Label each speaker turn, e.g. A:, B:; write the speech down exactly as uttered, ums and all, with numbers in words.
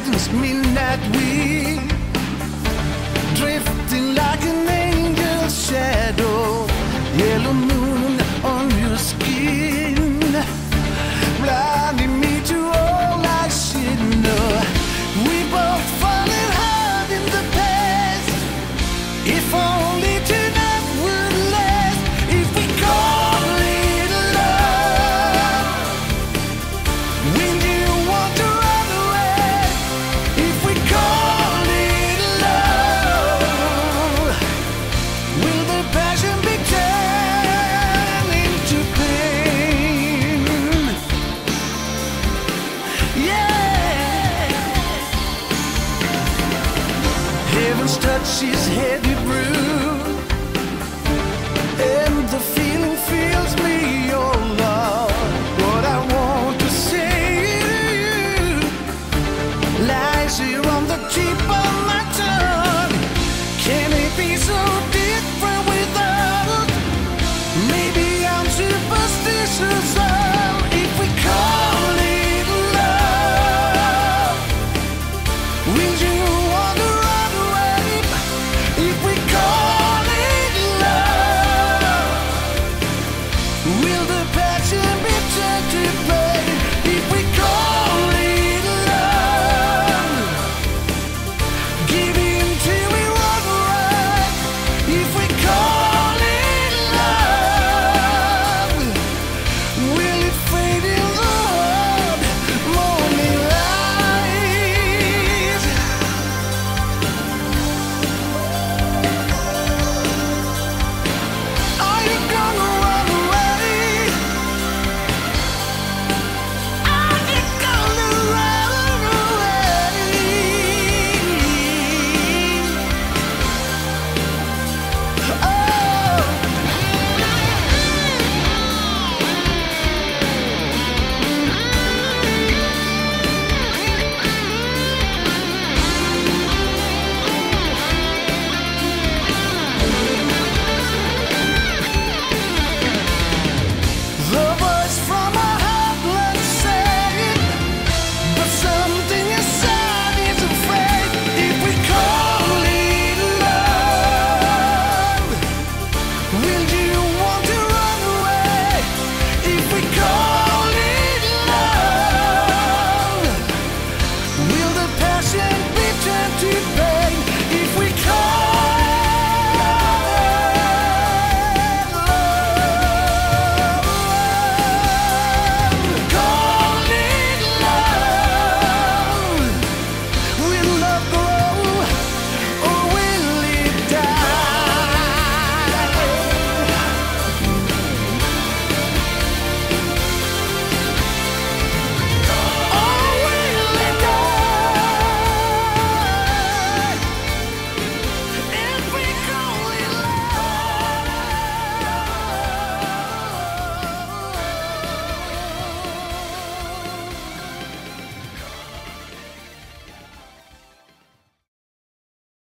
A: saddens me that we drifting like an angel's shadow, yellow moon on your skin, blinding me to all I should know. We both falling hard in the past. If only tonight would last. If we call it love, will you want to run away? If we call it love, will the passion be turned into pain? Yeah. Heaven's touch is heavy breathing.